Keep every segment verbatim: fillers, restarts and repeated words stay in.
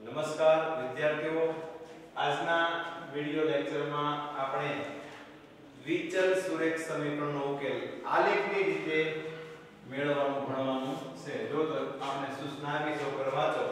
નમસ્કાર વિદ્યાર્થીઓ, આજના વિડિયો લેક્ચરમાં આપણે દ્વિચલ સુરેખ સમીકરણનો ઉકેલ આલેખની રીતે મેળવવાનું ભણવાનું છે। જો તો આપણે સૂચના આપી છો પર વાંચો।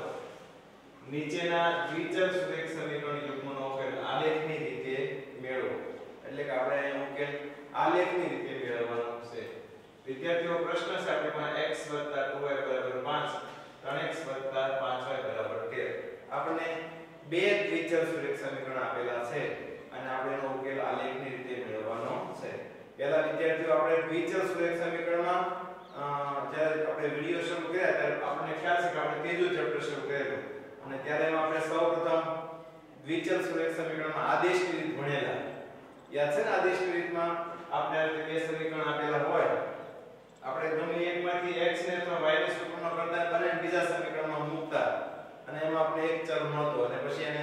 નીચેના દ્વિચલ સુરેખ સમીકરણ યુગ્મનો ઉકેલ આલેખની રીતે મેળવો, એટલે કે આપણે અહીં ઉકેલ આલેખની રીતે મેળવવાનો છે। વિદ્યાર્થીઓ, પ્રશ્ન છે આપણી પાસે x + ટુ વાય = પાંચ, ત્રણ x + પાંચ વાય = તેર। આપણે બે દ્વિચલ સુરેખ સમીકરણ આપેલા છે અને આપણે એનો ઉકેલ આલેખની રીતે મેળવવાનો છે। પહેલા વિદ્યાર્થીઓ, આપણે દ્વિચલ સુરેખ સમીકરણમાં જ્યારે આપણે વિડિયો શરૂ કર્યા ત્યારે આપણને ખ્યાલ છે કે આપણે ત્રીજું ચેપ્ટર શરૂ કરેલું અને ત્યારે એમાં આપણે સૌપ્રથમ દ્વિચલ સુરેખ સમીકરણમાં આદેશની રીત ભણેલા। યાદ છે ને? આદેશની રીતમાં આપણે આ રીતે બે સમીકરણ આપેલા હોય, આપણે ગમે એકમાંથી x ને અથવા y ને સૂત્રનો કરતા બનાવીને બીજા સમીકરણમાં મૂકતા અને એમાં આપણે એક ચલ મળતો અને પછી એને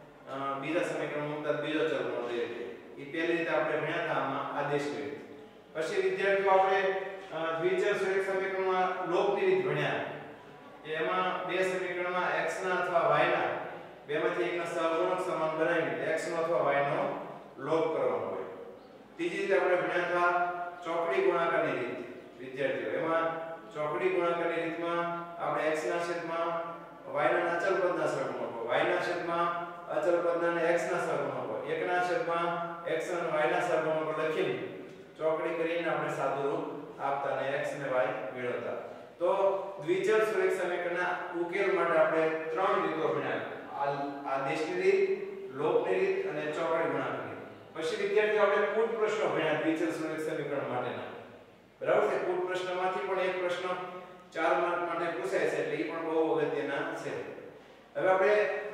બીજા સમીકરણમાં મૂકતા બીજો ચલ મળતો। એ પહેલી રીતે આપણે ભણ્યા હતા આમાં આદેશની રીત। પછી વિદ્યાર્થીઓ, આપણે દ્વિચલ સુરેખ સમીકરણમાં લોપની રીત ભણ્યા, કે એમાં બે સમીકરણમાં x ના અથવા y ના બેમાંથી એકનો સહગુણક સમાન બનાવીને x નો અથવા y નો લોપ કરવાનો હોય। ત્રીજી રીતે આપણે ભણ્યા હતા ચોકડી ગુણાકારની રીત। વિદ્યાર્થીઓ, એમાં ચોકડી ગુણાકારની રીતમાં આપણે x ના છેદમાં y ના અચલ પદના સહગુણકો, y ના છેદમાં અચલ પદના અને x ના સહગુણકો, એક ના છેદમાં x અને y ના સહગુણકો લખીને ચોકડી કરીને આપણે સાદું રૂપ આપતા અને x અને y મેળવતા। તો દ્વિચલ સુરેખ સમીકરણના ઉકેલ માટે આપણે ત્રણ રીતો ભણ્યા, આદેશની રીત, લોપની રીત અને ચોકડી ગુણાકારની રીત। પછી વિદ્યાર્થીઓ, આપણે કુટ પ્રશ્નો ભણ્યા દ્વિચલ સુરેખ સમીકરણ માટેના, બરાબર છે? કુટ પ્રશ્નમાંથી પણ એક પ્રશ્ન ચાર માર્ક માટે પૂછાય છે, એટલે એ પણ બહુ અગત્યના છે। હવે આપણે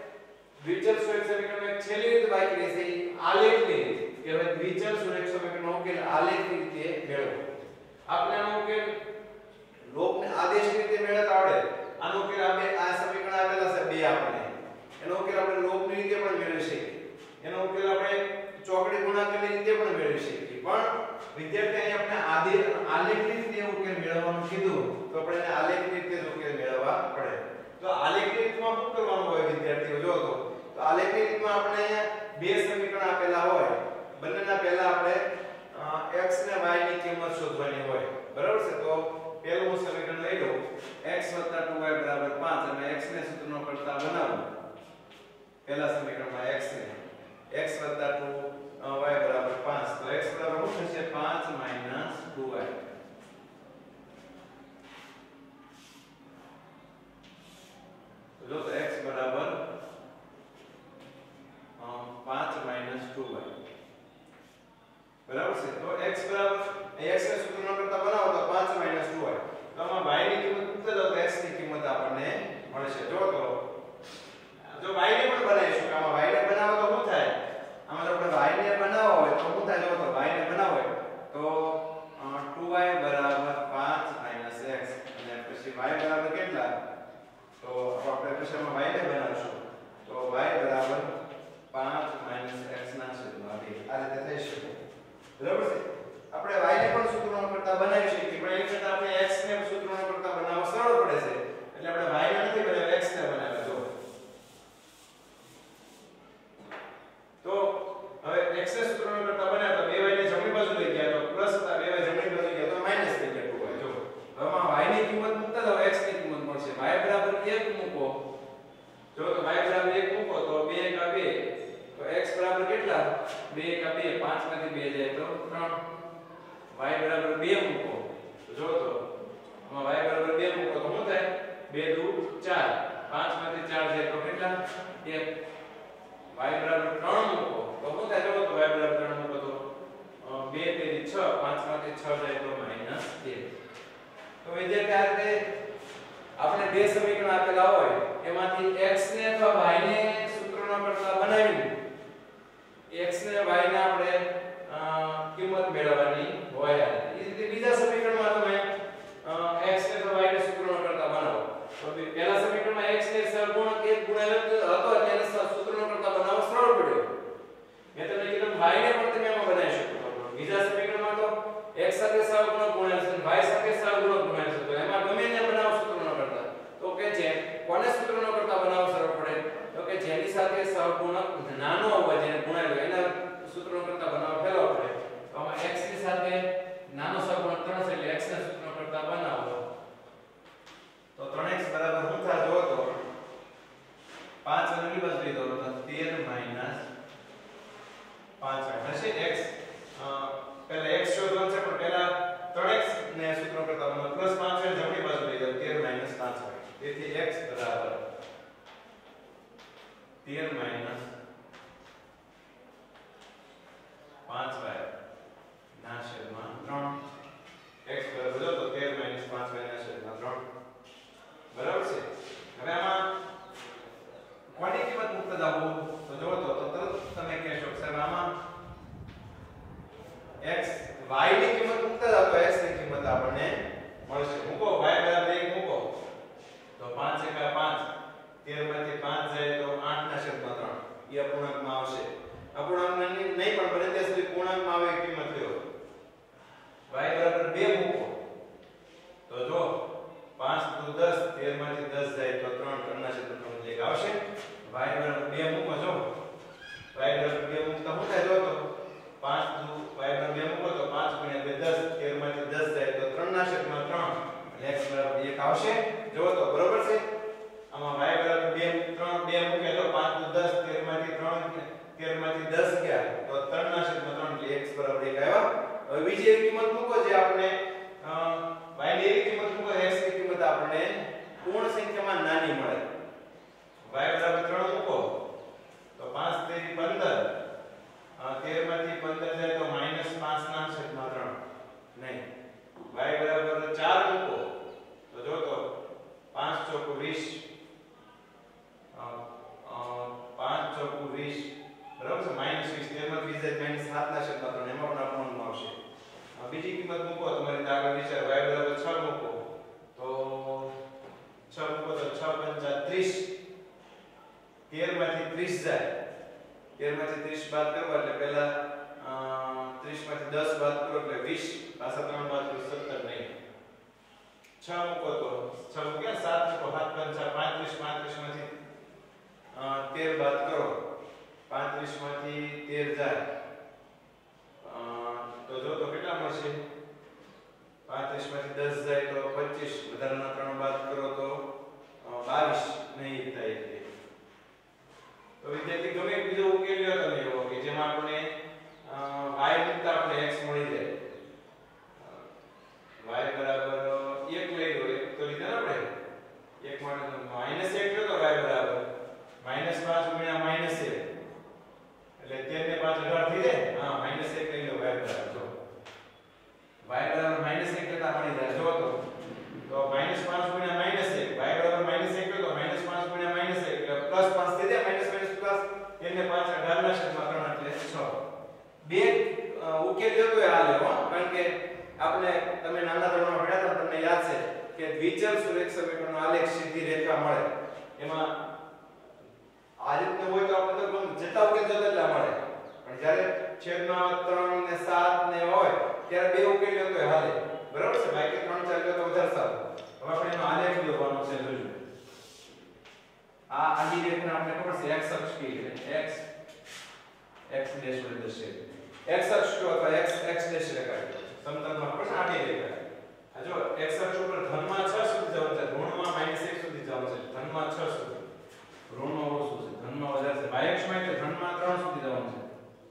દ્વિચલ સુરેખ સમીકરણમાં એક છેલ્લી રીત બાકી રહી છે, આલેખની રીત, કે હવે દ્વિચલ સુરેખ સમીકરણનો ઉકેલ આલેખની રીતે મેળવો। આપણે આનો ઉકેલ લોપને આદેશની રીતે મેળવતા આવડે। આનો ઉકેલ આપણે આ સમીકરણ આપેલા છે બે, આપણે એનો ઉકેલ આપણે લોપની રીતે પણ મેળવી શકીએ, એનો ઉકેલ આપણે ચોકડી ગુણાકારની રીતે પણ મેળવી શકીએ। પણ વિદ્યાર્થી, અહીં આપણે આદેશ આલેખની રીતે ઉકેલ મેળવવાનું કીધું તો આપણે એને આલેખની રીતે જ ઉકેલ મેળવવા પડે। તો આલેખની રીતમાં શું કરવાનું હોય વિદ્યાર્થીઓ? જો તો તો આલેખની રીતમાં આપણે અહીંયા બે સમીકરણ આપેલા હોય, બંનેના પહેલા આપણે x ને y ની કિંમત શોધવાની હોય, બરાબર છે? તો પહેલું હું સમીકરણ લઈ લઉં, x + ટુ વાય = પાંચ અને x ને સૂત્રનો કરતા બનાવું। પહેલા સમીકરણમાં x ને x + ટુ વાય = પાંચ, તો x બરાબર શું થશે? પાંચ - ટુ વાય। જો તો x બરાબર પાંચ - ટુ વાય, બરાબર છે? તો x બરાબર x ને સૂત્રનો કરતા બનાવો તો પાંચ - ટુ વાય, તો આમાં y ની કિંમત મૂકતા જાવ તો x ની કિંમત આપણને મળશે। જો તો જો y ને પણ બનાવીશું, આમાં y ને બનાવો તો શું થાય? આમાં જો આપણે y ને બનાવવો હોય તો શું થાય? જો તો y ને બનાવો હોય તો ટુ વાય બરાબર પાંચ - x અને પછી y બરાબર કેટલા? તો આપણે પછી આમાં y ને બનાવશું તો y બરાબર પાંચ - x ના છેદમાં બે, આ રીતે થઈ શકે, બરાબર છે? આપણે y ને પણ સૂત્રનો કરતા બનાવી શકીએ, પણ એ કરતા આપણે x ને સૂત્રનો કરતા બનાવવા સરળ પડે છે, એટલે આપણે y ને નથી બનાવ્યા, x ને બનાવ્યા। જો તો હવે x ને સૂત્રનો કરતા બનાવ્યા તો બે y ને જમણી બાજુ લઈ ગયા તો પ્લસ હતા, બે y જમણી બાજુ ગયા તો માઈનસ થઈ ગયા ટુ વાય। જો આમાં y ની કિંમત મૂકતા જાવ x ની કિંમત મળશે, y બરાબર એક મૂકો, જો તો y બરાબર એક મૂકો તો બે એકા બે, તો x બરાબર કેટલા? બે એકા બે, પાંચ માંથી બે જાય તો ત્રણ, y બરાબર બે મૂકો તો જો તો આમાં y બરાબર બે મૂકો તો શું થાય? બે દુ ચાર, પાંચ માંથી ચાર જાય તો કેટલા? એક, y બરાબર ત્રણ મૂકો તો શું થાય? જો તો y બરાબર ત્રણ મૂકો તો બે તેરી છ, પાંચ માંથી છ જાય તો માઈનસ એક। તો વિદ્યાર્થી, આ રીતે આપણે બે સમીકરણ આપેલા હોય એમાંથી x ને અથવા y ને સૂત્રનો કરતા બનાવીને x ને y ને આપણે કિંમત મેળવવાની હોય। એ રીતે બીજા સમીકરણમાં તમે x ને અથવા y ને સૂત્રનો કરતા બનાવો તો પહેલા સમીકરણમાં x ને સહગુણક એક ગુણ્યા હતો એટલે એને સૂત્રનો કરતા બનાવવો સરળ પડ્યો। મેં તમને કીધું y ને પણ તમે એમાં બનાવી શકો છો। બીજા સમીકરણમાં તો x સાથે સહગુણક ગુણ્યા છે, y સાથે સહગુણક ગુણ્યા છે, તો એમાં ગમે એને બનાવો સૂત્રનો કરતા, તો કે છે કોને સૂત્રનો કરતા બનાવવો સરળ પડે? તેર માઈનસ પાંચ વાય ના છેદમાં ત્રણ x બરાબર જો તો તેર માઈનસ પાંચ વાય ના છેદમાં ત્રણ બરાબર છે. હવે આમાં કોની કિંમત મૂકતા જાઓ તો જો તો તરત તમે કહેશો કે સાહેબ આમાં x y ની કિંમત મૂકતા જાઓ તો x ની કિંમત આપણને મળશે. મૂકો y બરાબર એક મૂકો તો પાંચ એકા પાંચ તેર માંથી પાંચ જાય તો આઠ ના છેદમાં ત્રણ એ અપૂર્ણાંકમાં આવશે. અપૂર્ણાંકમાં નહીં પણ બને ત્યાં સુધી પૂર્ણાંકમાં આવે કિંમત લ્યો. y બરાબર બે મૂકો તો જો પાંચ દુ દસ તેર માંથી દસ જાય તો ત્રણ ત્રણ ના છેદમાં ત્રણ એક આવશે. y બરાબર બે મૂકો જો y બરાબર બે મૂકતા શું થાય જો તો પાંચ દુ y બરાબર બે મૂકો તો પાંચ ગુણ્યા બે દસ તેર માંથી દસ જાય તો ત્રણ ના છેદમાં ત્રણ એટલે x બરાબર એક આવશે. જો તો બરોબર છે. આમાં y બરાબર બે ત્રણ બે મૂકે તો પાંચ દુ દસ તેર માંથી ત્રણ તેર માંથી દસ ગયા તો ત્રણ ના છેદમાં ત્રણ એટલે x બરાબર એક આવ્યા. હવે બીજી એક કિંમત મૂકો જે આપણે y ની એક કિંમત મૂકો x ની કિંમત આપણે પૂર્ણ સંખ્યામાં નાની મળે. y બરાબર ત્રણ મૂકો તો પાંચ તેરી પંદર તેર માંથી પંદર જાય તો માઈનસ પાંચ ના છેદમાં ત્રણ નહીં. y બરાબર ચાર મૂકો તો જો તો પાંચ ચોક વીસ પાંચ ચોક વીસ બરાબર છે માઈનસ વીસ તેર માંથી વીસ જાય માઈનસ સાત ના છેદમાં ત્રણ એમાં પણ આપણને આવશે. બીજી કિંમત મૂકો તમારી આગળ વિચાર y બરાબર છ મૂકો તો છ મૂકો તો છ પંચા ત્રીસ તેર માંથી ત્રીસ જાય તેર માંથી ત્રીસ બાદ કરો એટલે પહેલા ત્રીસ માંથી દસ બાદ કરો એટલે વીસ પાછા ત્રણ બાદ કરો સત્તર નહીં. છ મૂકો તો છ મૂક્યા સાત મૂકો સાત પંચા પાંત્રીસ પાંત્રીસ માંથી તેર બાદ કરો પાંત્રીસ માંથી તેર જાય તો જો તો કેટલા મળશે પાંત્રીસ માંથી દસ જાય તો પચીસ વધારાના ત્રણ બાદ કરો તો બાવીસ નહીં થાય. તો વિદ્યાર્થી ગમે બીજો ઉકેલ લ્યો તમે એવો કે જેમાં આપણે y મૂકતા આપણે x મળી જાય. y બરાબર એક લઈ લો એક તો લીધા ને આપણે એક માટે માઈનસ એક લો તો y બરાબર માઈનસ પાંચ ગુણ્યા માઈનસ એક એટલે તેર ને પાંચ અઢાર થઈ જાય. હા માઈનસ એક લઈ લો y બરાબર જો y બરાબર માઈનસ એક કરતા મળી જાય જો તો તો માઈનસ પાંચ ગુણ્યા માઈનસ એક y બરાબર માઈનસ એક લો તો માઈનસ પાંચ ગુણ્યા માઈનસ એક એટલે પ્લસ પાંચ થઈ જાય માઈનસ માઈનસ પ્લસ તેર ને પાંચ અઢાર ના છેદમાં ત્રણ એટલે છ. બે ઉકેલ લ્યો તો આ લેવો કારણ કે આપણે તમે નાના ધોરણમાં ભણ્યા હતા તમને યાદ છે કે દ્વિચલ સુરેખ સમીકરણનો આલેખ સીધી રેખા મળે એમાં આ રીતનું હોય તો આપણે તો જેટલા ઉકેલ જોતા એટલા મળે પણ જ્યારે છેદમાં ત્રણ ને સાત ને હોય ત્યારે બે ઉકેલ લ્યો તો હાલે બરાબર છે બાકી ત્રણ ચાર લ્યો તો વધારે સારું. હવે આપણે એનો આલેખ દોરવાનો છે જોજો. આ આડી રેખાને આપણે ખબર છે x અક્ષ કહીએ x x ડેશ વડે દર્શાવીએ x અક્ષ કયો અથવા x x ડેશ રેખા સમતલમાં ખબર છે આડી રેખા. આ જો x અક્ષ ઉપર ધનમાં છ સુધી જવાનું છે ઋણમાં માઈનસ એક સુધી જવાનું છે ધનમાં છ સુધી ઋણમાં ઓછું છે ધનમાં વધારે છે y અક્ષમાં એટલે ધનમાં ત્રણ સુધી જવાનું છે.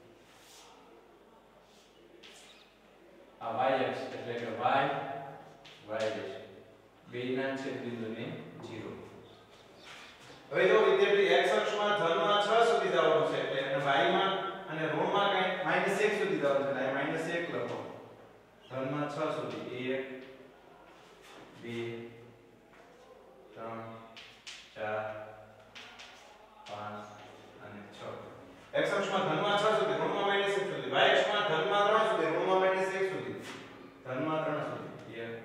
આ y અક્ષ એટલે કે y y ડેશ બેના છેદ બિંદુને શૂન્ય. હવે જો વિદ્યાર્થી x અક્ષમાં ધનમાં છ સુધી જવાનું છે એટલે અને y માં અને ઋણમાં કઈ માઈનસ એક સુધી જવાનું છે એટલે માઈનસ એક લખો ધનમાં છ સુધી એક બે ત્રણ ચાર પાંચ અને છ. x અક્ષમાં ધનમાં છ સુધી ઋણમાં માઈનસ એક સુધી y અક્ષમાં ધનમાં ત્રણ સુધી ઋણમાં માઈનસ એક સુધી ધનમાં ત્રણ સુધી એક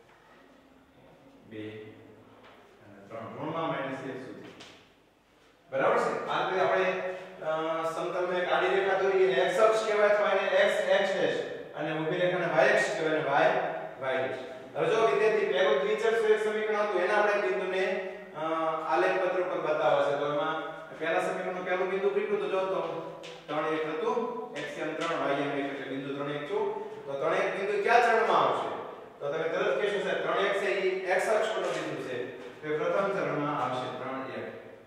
બે અને ત્રણ ઋણમાં માઈનસ એક સુધી બરાબર છે. આ રીતે આપણે સમતલમાં એક આડી રેખા દોરીએ ને x અક્ષ કહેવાય અથવા એને x x ડેશ અને ઊભી રેખાને y અક્ષ કહેવાય ને y y ડેશ. હવે જો વિદ્યાર્થી પહેલું દ્વિચલ સુરેખ સમીકરણ હતું એના આપણે બિંદુને આલેખ પત્ર પર બતાવવા છે તો એમાં પહેલા સમીકરણનું પહેલું બિંદુ કેટલું તો જો તો ત્રણ એક હતું x એમ ત્રણ y એમ એક એટલે બિંદુ ત્રણ એક છું તો ત્રણ એક બિંદુ કયા ચરણમાં આવશે તો તમે તરત કહેશો સાહેબ ત્રણ એક છે એ x અક્ષ પરનો બિંદુ છે તો પ્રથમ ચરણમાં આવશે ત્રણ એક.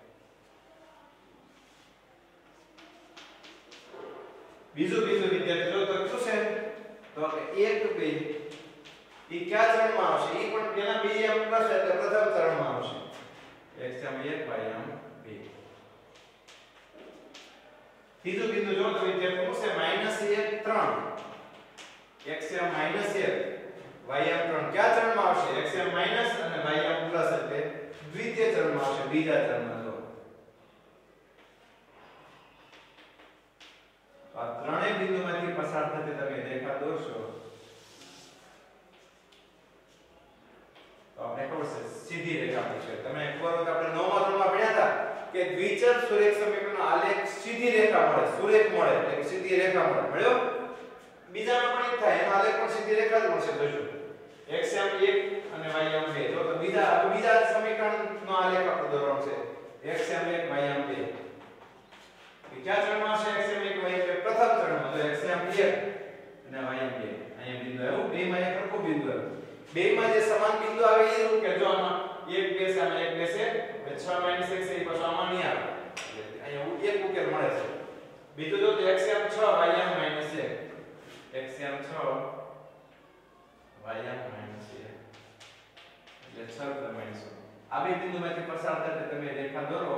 બીજું બિંદુ વિદ્યાર્થી જો તો શું છે તો કે એક બે એ કયા ચરણમાં આવશે એ પણ પેલા બે એમ પ્લસ એટલે પ્રથમ ચરણમાં આવશે x એમ એક y એમ બે. ત્રીજું બિંદુ જો તો વિદ્યાર્થીઓ છે માઈનસ એક ત્રણ xm માઈનસ એક ym ત્રણ કયા ચરણમાં આવશે xm માઈનસ અને ym પ્લસ એટલે દ્વિતીય ચરણમાં આવશે બીજા ચરણમાં જો આ ત્રણેય બિંદુમાંથી પસાર થતી તમે રેખા દોરશો તો આપણે ખબર છે સીધી રેખા છે તમે એકવાર આપણે નવમા ધોરણમાં ભણ્યા હતા કે દ્વિચર સુરેખ સમીકરણનો આલેખ સીધી રેખા મળે સુરેખ મળે એટલે કે સીધી રેખા મળે મળ્યો બીજામાં પણ એ થાય એનો આલેખ પણ સીધી રેખા જ મળશે જોજો xm એક અને ym બે જો તો બીજા બીજા સમીકરણનો આલેખ આપણે દોરવાનો છે xm એક ym બે કયા ચરણમાં છે xm એક ym બે પ્રથમ ચરણમાં તો xm એક અને ym બે અહીંયા બિંદુ આવ્યું બે માં એક સરખું બિંદુ આવ્યું બે માં જે સમાન બિંદુ આવે એ રૂપ કે જો આમાં એક બે છે અને એક બે છે એટલે છ માઈનસ એક છે એ પાછો આમાં નહીં આવે એટલે અહીંયા એક ઉકેલ મળે છે બીજું જો તો xm છ ym માઈનસ એક xm છ ym માઈનસ એક એટલે છ ગુણ્યા માઈનસ એક આ બે બિંદુમાંથી પસાર થતી તમે રેખા દોરો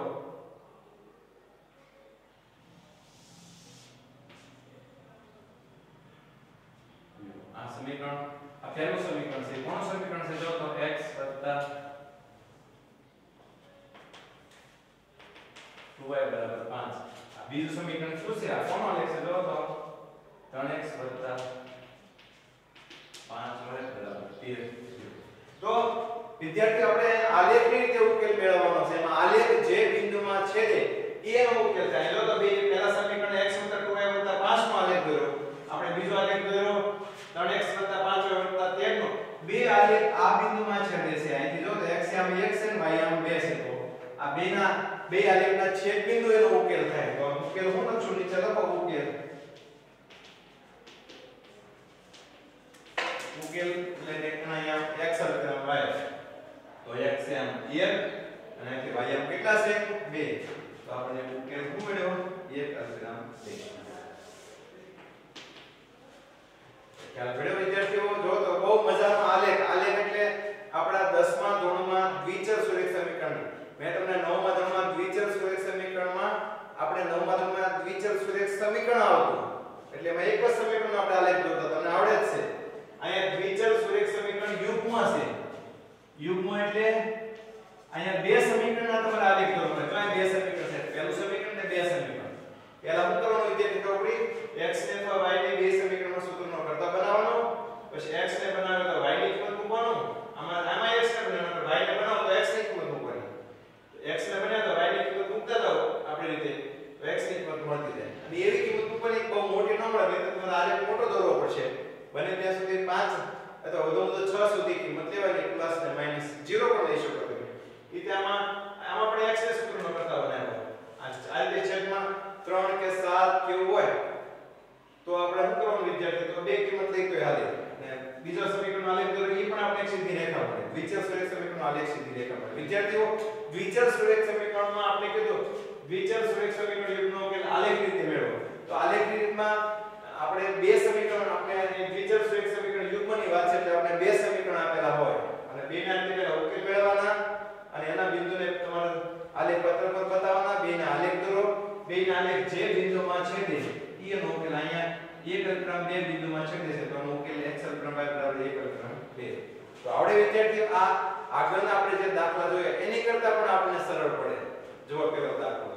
આ સમીકરણ આ પહેલું સમીકરણ છે કોણ સમીકરણ છે જો તો x ટુ વાય બરાબર પાંચ આ બીજું સમીકરણ શું છે આ કોનો આલેખ છે જો તો ત્રણ એક્સ પાંચ વાય બરાબર તેર તો વિદ્યાર્થીઓ આપણે આલેખની રીતે ઉકેલ મેળવવાનો છે એમાં આલેખ જે બિંદુમાં છેદે એનો ઉકેલ થાય જો તો બે પહેલા સમીકરણ x ટુ વાય પાંચ નો આલેખ દોર્યો આપણે બીજો આલેખ દોર્યો ત્રણ એક્સ પાંચ વાય તેર નો બે આલેખ આ બિંદુમાં છેદે છે અહીંથી જો તો xm એક છે અને ym બે છે તો આ બેના બે આલેખના છેદ બિંદુ એનો ઉકેલ થાય તો ઉકેલ હું લખું નીચે લખો ઉકેલ ઉકેલ એટલે દેખના અહીંયા x અલ્પવિરામ y તો xm એક અને અહીંથી ym કેટલા છે બે તો આપણે ઉકેલ શું મળ્યો એક અલ્પવિરામ બે ખ્યાલ પડ્યો વિદ્યાર્થીઓ જો તો બહુ મજાનો આલેખ આલેખ એટલે આપણા દસમા ધોરણમાં દ્વિચર સુરેખ સમીકરણ મેં તમને નવમા ધોરણમાં દ્વિચર સુરેખ સમીકરણમાં આપણે નવમા ધોરણમાં દ્વિચર સુરેખ સમીકરણ આવતું એટલે એમાં એક જ સમીકરણનો આપણે આલેખ દોરતા તમને આવડે જ છે અહીંયા દ્વિચર સુરેખ સમીકરણ યુગ્મ છે યુગ્મ એટલે અહીંયા બે સમીકરણના તમારે આલેખ દોરવાના તો અહીં બે સમીકરણ છે પહેલું સમીકરણ ને બે સમીકરણ પહેલા હું કરવાનું વિદ્યાર્થી ચોપડી x ને અથવા y ને બે સમીકરણમાં સૂત્રનો કરતા બનાવવાનો પછી x ને બનાવે તો y ની કિંમત મૂકવાનું આમાં આમાં x ને બનાવે તો y ને બનાવો તો x ની કિંમત મૂકવાની x ને બનાવે તો y ની કિંમત મૂકતા જાવ આપણી રીતે તો x ની કિંમત મળતી જાય અને એવી કિંમત મૂકવાની બહુ મોટી ન મળે તો તમારે આલેખ મોટો દોરવો પડશે બને ત્યાં સુધી પાંચ અથવા વધુ વધુ છ સુધી કિંમત લેવાની પ્લસ ને માઈનસ ઝીરો પણ લઈ શકો તમે ઈ આમાં આમાં આપણે x ને સૂત્રનો કરતા બનાવ્યો આ રીતે છેદમાં ત્રણ કે સાત કેવું હોય તો આપણે શું કરવાનું વિદ્યાર્થી તો બે કિંમત લઈ તો હાલે અને બીજો સમીકરણનો આલેખ દોરો એ પણ આપણે સીધી રેખા મળે દ્વિચર સુરેખ સમીકરણનો આલેખ સીધી રેખા મળે વિદ્યાર્થીઓ દ્વિચર સુરેખ સમીકરણમાં આપણે કીધું દ્વિચર સુરેખ સમીકરણ યુગ્મનો ઉકેલ આલેખ રીતે મેળવો તો આલેખની રીતમાં આપણે બે સમીકરણ આપણે દ્વિચર સુરેખ સમીકરણ યુગ્મની વાત છે એટલે આપણે બે સમીકરણ આપેલા હોય અને બેના અંતરે ઉકેલ મેળવવાના અને એના બિંદુને તમારે આલેખ પત્ર પર બતાવવાના બેના આલેખ દોરો બેના આલેખ જે બિંદુમાં છેદે એનો ઉકેલ અહીંયા એક અલ્પવિરામ બે બિંદુમાં છેદે છે તો એનો ઉકેલ x અલ્પવિરામ y બરાબર એક અલ્પવિરામ બે તો આવડે વિદ્યાર્થીઓ આ આગળના આપણે જે દાખલા જોયા એની કરતા પણ આપણને સરળ પડે જો પેલો દાખલો